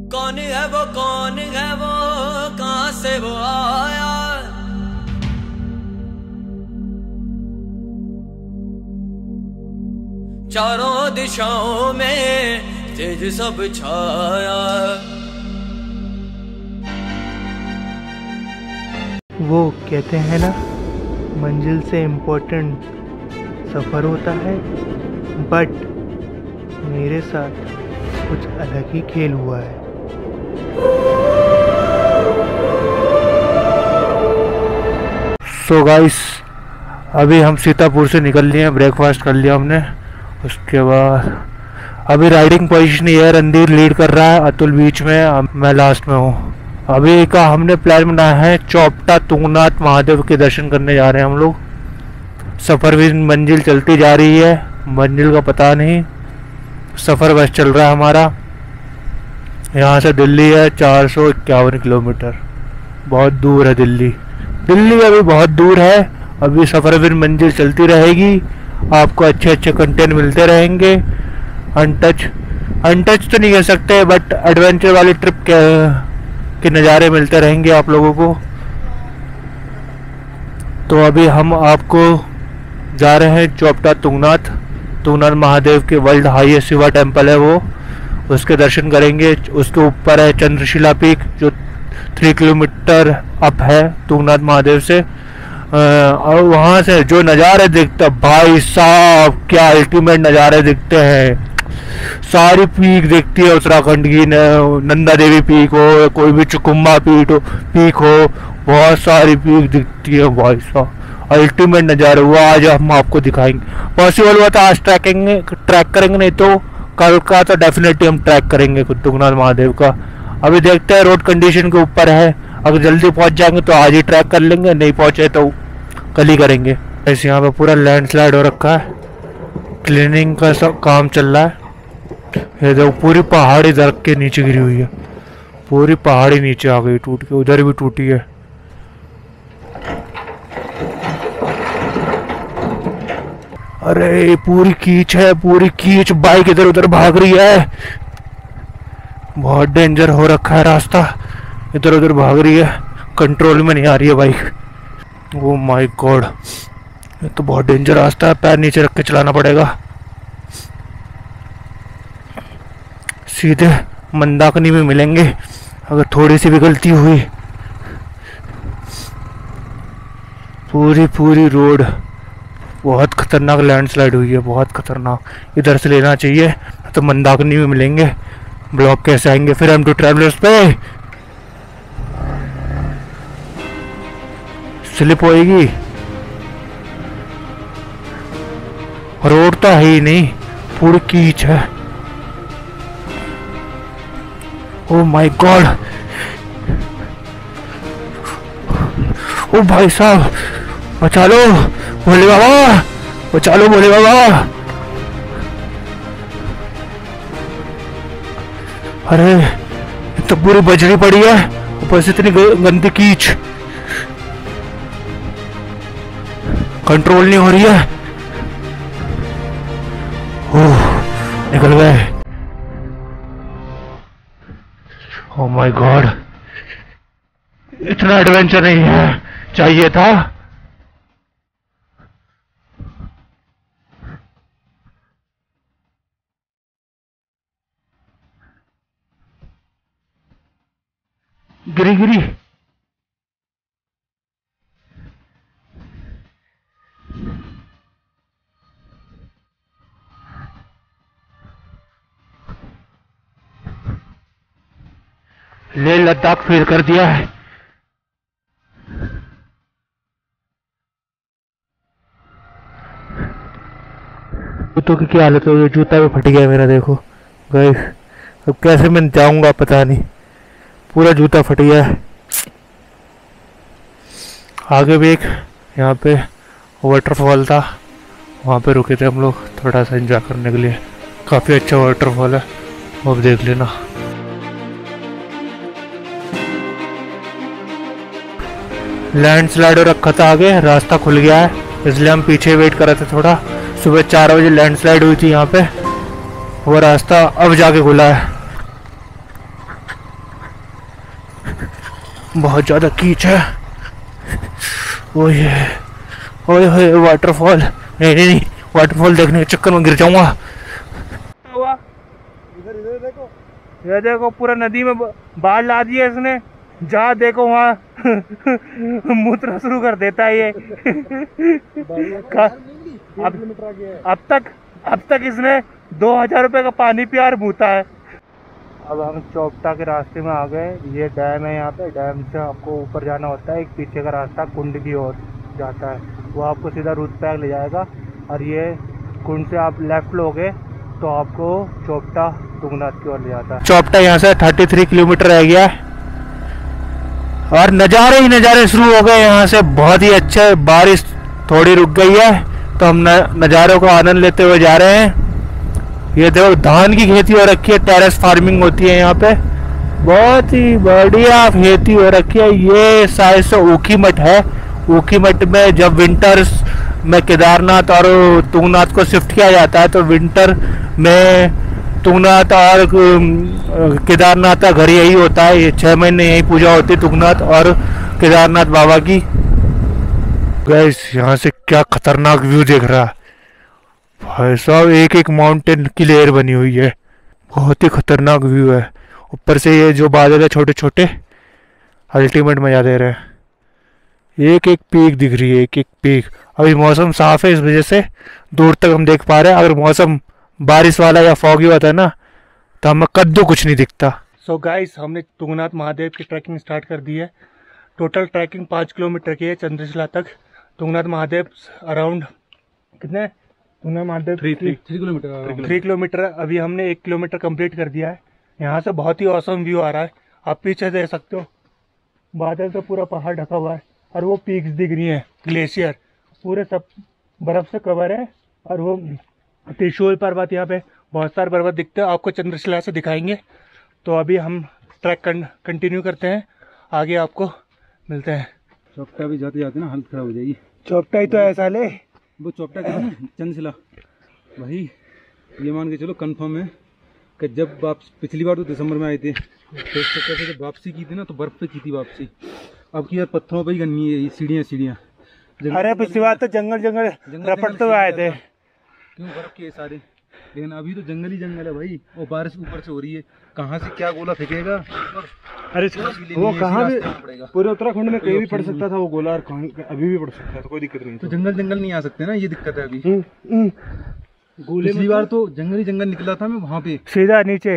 कौन है वो, कौन है वो, कहां से वो आया। चारों दिशाओं में तेज सब छाया। वो कहते हैं ना, मंजिल से इम्पोर्टेंट सफ़र होता है, बट मेरे साथ कुछ अलग ही खेल हुआ है। सो गाइस, अभी हम सीतापुर से निकल लिए हैं, ब्रेकफास्ट कर लिया हमने। उसके बाद अभी राइडिंग पोजीशन ये है, रणधीर लीड कर रहा है, अतुल बीच में, मैं लास्ट में हूँ। अभी का हमने प्लान बनाया है, चौपटा तुंगनाथ महादेव के दर्शन करने जा रहे हैं हम लोग। सफ़र भी मंजिल चलती जा रही है, मंजिल का पता नहीं, सफ़र बस चल रहा है हमारा। यहाँ से दिल्ली है 451 किलोमीटर, बहुत दूर है दिल्ली। दिल्ली अभी बहुत दूर है, अभी सफ़र भी मंजिल चलती रहेगी, आपको अच्छे अच्छे कंटेंट मिलते रहेंगे। अनटच तो नहीं कह सकते, बट एडवेंचर वाली ट्रिप के नज़ारे मिलते रहेंगे आप लोगों को। तो अभी हम आपको जा रहे हैं चौपटा तुंगनाथ महादेव के वर्ल्ड हाईएस्ट शिवा टेम्पल है वो, उसके दर्शन करेंगे। उसके ऊपर है चंद्रशिला पीक, जो 3 किलोमीटर अप है तुंगनाथ महादेव से। और वहाँ से जो नज़ारे दिखते, भाई साहब क्या अल्टीमेट नज़ारे दिखते हैं। सारी पीक दिखती है उत्तराखंड की, नंदा देवी पीक हो, कोई भी चुकुम्बा पीक हो, बहुत सारी पीक दिखती है भाई साहब, अल्टीमेट नज़ारा हुआ। आज हम आपको दिखाएंगे, पॉसिबल हुआ तो आज ट्रैक करेंगे, नहीं तो कल का तो डेफिनेटली हम ट्रैक करेंगे तुंगनाथ महादेव का। अभी देखते हैं, रोड कंडीशन के ऊपर है, अगर जल्दी पहुंच जाएंगे तो आज ही ट्रैक कर लेंगे, नहीं पहुंचे तो कल ही करेंगे। ऐसे यहाँ पे पूरा लैंडस्लाइड हो रखा है, क्लीनिंग का सब काम चल रहा है। ये देखो पूरी पहाड़ी दरख्त के नीचे गिरी हुई है, पूरी पहाड़ी नीचे आ गई टूट के, उधर भी टूटी है। अरे पूरी कीच है, पूरी कीच, बाइक इधर उधर भाग रही है, बहुत डेंजर हो रखा है रास्ता, इधर उधर भाग रही है, कंट्रोल में नहीं आ रही है बाइक। ओ माय गॉड, ये तो बहुत डेंजर रास्ता है, पैर नीचे रख के चलाना पड़ेगा। सीधे मंदाकिनी में मिलेंगे अगर थोड़ी सी भी गलती हुई। पूरी रोड बहुत खतरनाक लैंडस्लाइड हुई है, बहुत खतरनाक। इधर से लेना चाहिए तो मंदाकिनी में मिलेंगे, ब्लॉक कैसे आएंगे फिर हम टू ट्रैवलर्स पे। स्लिप होएगी, रोड तो है ही नहीं, पूरी कीच है। ओ माय गॉड, ओ भाई साहब बचा लो भोले बाबा, बचा लो भोले बाबा। अरे तो पूरी बजरी पड़ी है, ऊपर से इतनी गंदी कीच, कंट्रोल नहीं हो रही है। ओह निकल गए। ओह माय गॉड, इतना एडवेंचर नहीं है, चाहिए था। गिरी ले लद्दाख फेल कर दिया है। जूतों की क्या हालत हो गई, जूता भी फट गया मेरा, देखो गाइस। अब कैसे मैं जाऊंगा पता नहीं, पूरा जूता फट गया है। आगे भी एक यहाँ पे वाटरफॉल था, वहाँ पे रुके थे हम लोग थोड़ा सा एंजॉय करने के लिए, काफ़ी अच्छा वाटरफॉल है, अब देख लेना। लैंडस्लाइड हो रखा था आगे, रास्ता खुल गया है, इसलिए हम पीछे वेट कर रहे थे थोड़ा। सुबह 4 बजे लैंडस्लाइड हुई थी यहाँ पे, वो रास्ता अब जाके खुला है। बहुत ज़्यादा कीच है। ओए ओए वाटरफॉल, नहीं नहीं नहीं, वाटरफॉल देखने के चक्कर में गिर जाऊंगा। इधर देखो, ये देखो पूरा नदी में बाढ़ ला दी है इसने। जहाँ देखो वहाँ मूत्र शुरू कर देता है ये। अब तक इसने 2000 रुपये का पानी पिया और मूता है। अब हम चौपटा के रास्ते में आ गए। ये डैम है, यहाँ पे डैम से आपको ऊपर जाना होता है। एक पीछे का रास्ता कुंड की ओर जाता है, वो आपको सीधा रुद्रप्रयाग ले जाएगा। और ये कुंड से आप लेफ्ट लोगे तो आपको चौपटा तुंगनाथ की ओर ले जाता है। चौपटा यहाँ से 33 किलोमीटर रह गया है और नज़ारे ही नज़ारे शुरू हो गए यहाँ से। बहुत ही अच्छे, बारिश थोड़ी रुक गई है तो हम नज़ारों को आनंद लेते हुए जा रहे हैं। ये देखो धान की खेती हो रखी है, टेरेस फार्मिंग होती है यहाँ पे, बहुत ही बढ़िया खेती हो रखी है। ये शायद से ऊखीमठ है। ऊखीमठ में जब विंटर्स में केदारनाथ और तुंगनाथ को शिफ्ट किया जाता है तो विंटर में तुंगनाथ और केदारनाथ का घर यही होता है। ये 6 महीने यही पूजा होती है तुंगनाथ और केदारनाथ बाबा की। गाइस यहाँ से क्या खतरनाक व्यू दिख रहा है भाई साहब, एक एक माउंटेन की लेयर बनी हुई है, बहुत ही खतरनाक व्यू है। ऊपर से ये जो बादल है छोटे छोटे, अल्टीमेट मजा दे रहे हैं। एक एक पीक दिख रही है, एक एक पीक। अभी मौसम साफ है, इस वजह से दूर तक हम देख पा रहे हैं। अगर मौसम बारिश वाला या फॉगी होता है ना तो हमें कद्दू कुछ नहीं दिखता। सो गाइस, हमने तुंगनाथ महादेव की ट्रैकिंग स्टार्ट कर दी है। टोटल ट्रैकिंग 5 किलोमीटर की है चंद्रशिला तक। तुंगनाथ महादेव अराउंड कितने, तुंगनाथ महादेव 3 किलोमीटर। अभी हमने 1 किलोमीटर कंप्लीट कर दिया है। यहाँ से बहुत ही औसम व्यू आ रहा है, आप पीछे देख सकते हो। बादल से पूरा पहाड़ ढका हुआ है और वो पीक्स दिख रही हैं, ग्लेशियर पूरे सब बर्फ़ से कवर है। और वो त्रिशूल पर्वत, यहाँ पे बहुत सारे पर्वत दिखते हैं, आपको चंद्रशिला से दिखाएंगे। तो अभी हम ट्रैक कंटिन्यू करते हैं, आगे आपको मिलते हैं। चौपटा भी जाते जाते ना हालत खराब हो जाएगी। चौपटा ही तो ऐसा ले, वो चौपटा क्या है ना, चंद्रशिला भाई, ये मान के चलो कंफर्म है कि जब वापस पिछली बार तो दिसंबर में आए थे, तो इससे कैसे जब वापसी की थी ना तो बर्फ पे की थी वापसी। अब की यार पत्थरों पे ही करनी है ये सीढ़ियाँ। अरे पिछली बार तो जंगल रपटते हुए आए थे, क्यों बर्फ के सारे। लेकिन अभी तो जंगल ही जंगल है भाई, और बारिश ऊपर से हो रही है, कहाँ से क्या गोला फेंकेगा। अरे वो कहाँ भी, पूरे उत्तराखंड में कहीं भी पड़ सकता था वो गोला, और अभी भी पड़ सकता है, तो कोई दिक्कत नहीं। तो जंगल नहीं आ सकते ना, ये दिक्कत है अभी। पिछली बार तो जंगल निकला था मैं वहाँ पे, सीधा नीचे,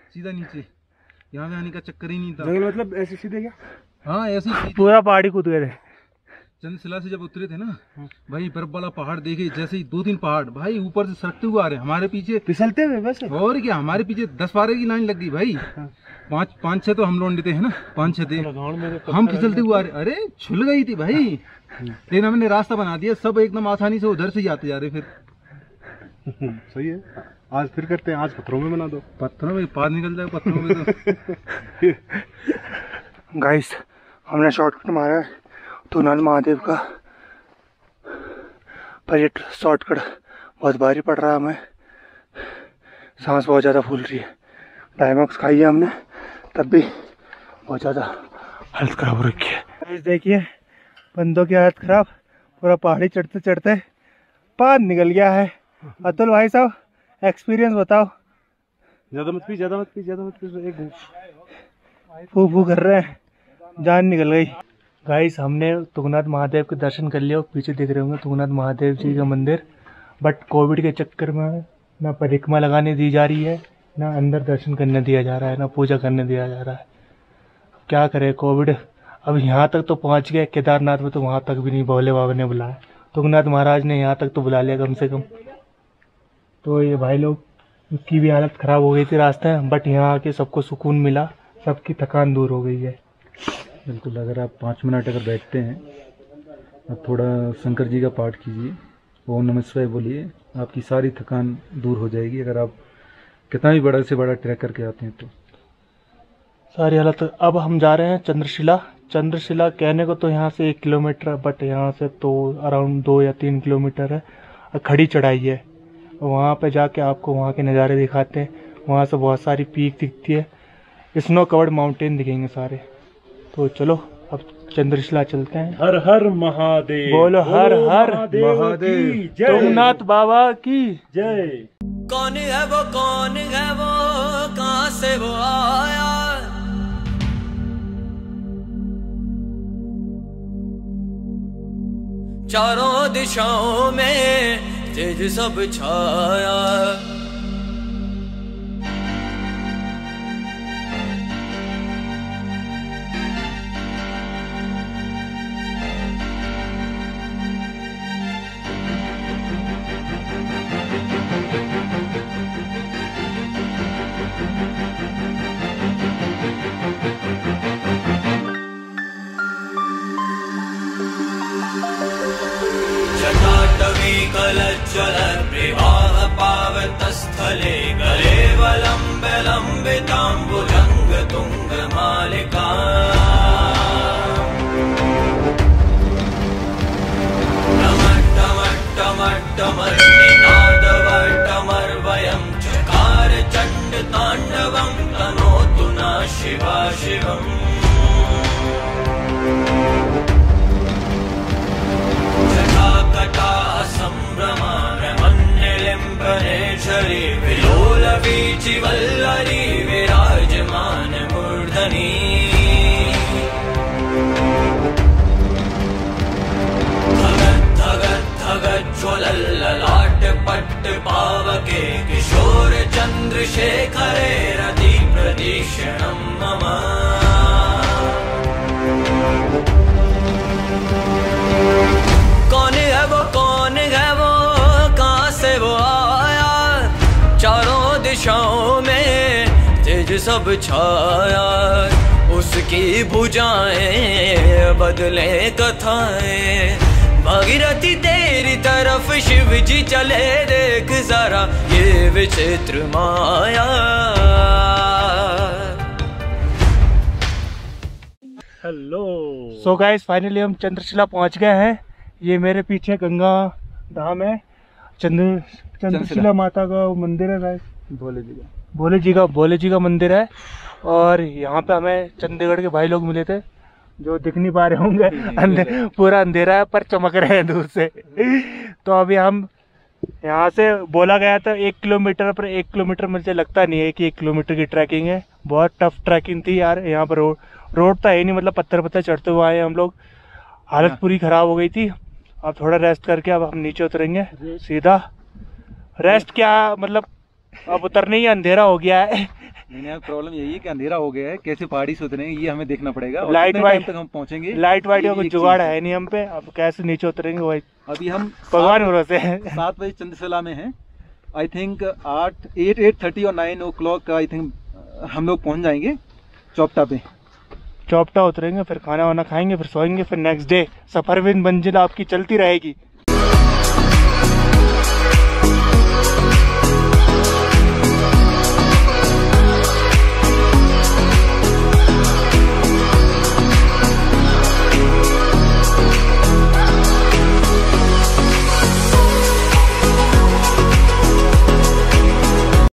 यहाँ पे आने का चक्कर ही नहीं था। जंगल मतलब ऐसे सीधे क्या? हाँ ऐसे ही पूरा पहाड़ी कूद गए थे। चंद्रशिला से जब उतरे थे ना भाई, बर्फ वाला पहाड़ देखे, जैसे ही 2-3 पहाड़ भाई ऊपर से सरकते हुए आ रहे, हमारे पीछे फिसलते हुए बस। और क्या, हमारे पीछे 10-12 की लाइन लग गई भाई। 5-6 तो हम लोग थे है ना, 5-6 थे, हम फिसलते हुए आ रहे। अरे छुल गई थी भाई, लेकिन हमने रास्ता बना दिया, सब एकदम आसानी से उधर से ही आते जा रहे। फिर सही है, आज फिर करते हैं, आज पत्थरों में बना दो। पत्थरों में पार निकल जाए पत्थरों में तो। गाइस, हमने शॉर्टकट मारा है तुंगनाथ महादेव का, पर ये शॉर्टकट बहुत भारी पड़ रहा है हमें, सांस बहुत ज़्यादा फूल रही है। डायमॉक्स खाई है हमने, तब भी बहुत ज़्यादा हालत ख़राब हो रखी है। गाइस देखिए, बंदों की हालत ख़राब, पूरा पहाड़ी चढ़ते चढ़ते पार निकल गया है। अतुल भाई साहब, एक्सपीरियंस बताओ। ज़्यादा मत पी, एक फू कर रहे हैं, जान निकल गई। गाइस, हमने तुंगनाथ महादेव के दर्शन कर लिया। पीछे देख रहे होंगे तुंगनाथ महादेव जी का मंदिर, बट कोविड के चक्कर में ना परिक्रमा लगाने दी जा रही है, ना अंदर दर्शन करने दिया जा रहा है, ना पूजा करने दिया जा रहा है। क्या करें, कोविड अब यहाँ तक तो पहुँच गए। केदारनाथ में तो वहाँ तक भी नहीं भोले बाबा ने बुलाया, तुंगनाथ महाराज ने यहाँ तक तो बुला लिया कम से कम। तो ये भाई लोग, उसकी भी हालत ख़राब हो गई थी रास्ते में, बट यहाँ आके सबको सुकून मिला, सबकी थकान दूर हो गई है। बिल्कुल, अगर आप 5 मिनट अगर बैठते हैं, अब थोड़ा शंकर जी का पाठ कीजिए, ओम नमः शिवाय बोलिए, आपकी सारी थकान दूर हो जाएगी। अगर आप कितना भी बड़ा से बड़ा ट्रैक करके आते हैं तो सारी हालत। अब हम जा रहे हैं चंद्रशिला कहने को तो यहाँ से 1 किलोमीटर है, बट यहाँ से तो अराउंड 2 या 3 किलोमीटर है, खड़ी चढ़ाई है। वहाँ पे जाके आपको वहाँ के नज़ारे दिखाते हैं। वहाँ से बहुत सारी पीक दिखती है, स्नो कवर्ड माउंटेन दिखेंगे सारे। तो चलो अब चंद्रशिला चलते हैं। हर हर महादेव, बोलो हर हर महादेव, तुंगनाथ बाबा की जय। कौन है वो कहाँ से वो आया, चारों दिशाओं में तेज सब छाया, जटाटवी कलज्जल प्रवाह पावतस्थले गले वलम्बे लम्बिताम्बुजङ्ग तुङ्गमालिका, टमट्टमट्टमट्टमर्निनादवट्टमर्वयं चकार चण्ड ताण्डवं तनोतु नः शिवा शिवम्। संभ्रमानमन्यलिम्बनेश्वरी विलोलवीचिवल्लरी विराजमान मूर्धनी, धगत् धगत् धगत् ज्वलल्ललाट पट्ट पावके किशोर चन्द्रशेखरे रति प्रदीक्षणं मम। कौन है वो कहाँ से वो आया, चारों दिशाओं में तेज सब छाया, उसकी भुजाएं बदले कथाएं, भागीरथी तेरी तरफ शिव जी चले, देख जरा ये विचित्र माया। हेलो। सो गाइस फाइनली हम चंद्रशिला पहुंच गए हैं। ये मेरे पीछे गंगा धाम है, चंद्रशिला माता का मंदिर है गाइस, भोले जी का मंदिर है। और यहाँ पे हमें चंडीगढ़ के भाई लोग मिले थे जो दिख नहीं पा रहे होंगे, पूरा अंधेरा है पर चमक रहे हैं दूर से। तो अभी हम यहाँ से बोला गया था 1 किलोमीटर, पर 1 किलोमीटर मुझे लगता नहीं है कि 1 किलोमीटर की ट्रैकिंग है। बहुत टफ ट्रैकिंग थी यार। यहाँ पर रोड तो है नहीं, मतलब पत्थर चढ़ते हुए आए हम लोग, हालत पूरी ख़राब हो गई थी। अब थोड़ा रेस्ट करके अब हम नीचे उतरेंगे सीधा। रेस्ट क्या मतलब, अब उतरने ही अंधेरा हो गया है। नहीं, प्रॉब्लम यही है कि अंधेरा हो गया है, कैसे पहाड़ी से उतरेंगे ये हमें देखना पड़ेगा। लाइट वाइट तक हम पहुंचेंगे, लाइट वाइट का कुछ जुगाड़ है नहीं हम पे, अब कैसे नीचे उतरेंगे वही अभी हम भगवान भरोसे हैं। 7 बजे चंद्रशिला में हैं। आई थिंक 8:30 और 9 o'clock आई थिंक हम लोग पहुंच जाएंगे चौपटा पे। चौपटा उतरेंगे, फिर खाना वाना खाएंगे, फिर सोएंगे, फिर नेक्स्ट डे सफर विद मंजिल आपकी चलती रहेगी।